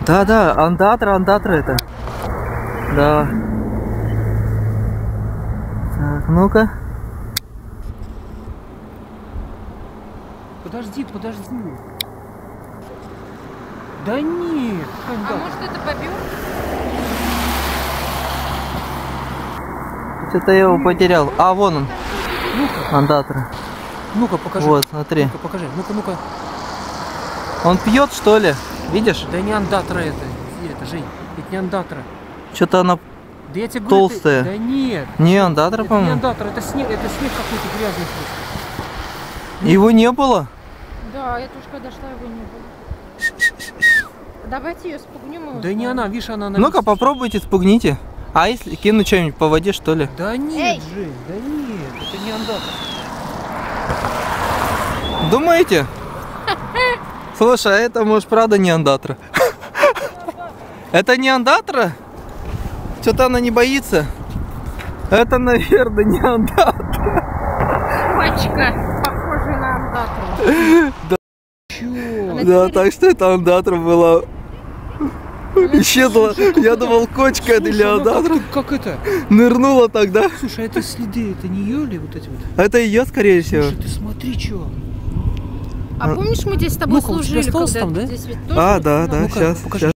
Да, андатра это. Да. Так, ну-ка. Подожди. Да нет. А может это бобер? Что-то я его потерял. А, вон он. Ну-ка. Андатра. Ну-ка, покажи. Вот, смотри. Ну-ка, покажи. Ну-ка. Он пьет, что ли? Видишь? Да не андатра это, Жень. Это не андатра. Что-то она Да я тебе говорю, толстая. Да нет. Не андатра, Это не по-моему. андатра, это снег какой-то грязный просто. Его не было? Да, я тоже когда шла, его не было. Давайте ее спугнем. Да не она, видишь, она на Ну-ка, месте. попробуйте, спугните. А если кину что-нибудь по воде, что ли? Да нет, Эй! Жень, да нет, это не андатра. Думаете? Слушай, а это, может, правда не андатра? Это не андатра? Что-то она не боится. Это, наверное, не андатра. Пачка, похожая на андатру. Чё? Да, так что это андатра была. Исчезла. Я думал, кочка это или андатра. Как это? Нырнула тогда. Слушай, а это следы, это не ее ли вот эти вот? Это ее, скорее всего. Слушай, ты смотри, что. А помнишь, мы здесь с тобой Ну-ка, у тебя служили, осталось когда там, да? здесь ведь тоже А, да, много. сейчас. покажи.